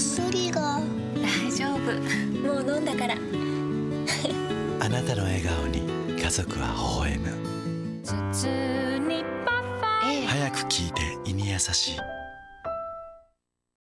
薬が。 大丈夫、もう飲んだからあなたの笑顔に家族は微笑む。早く聞いて胃に優しい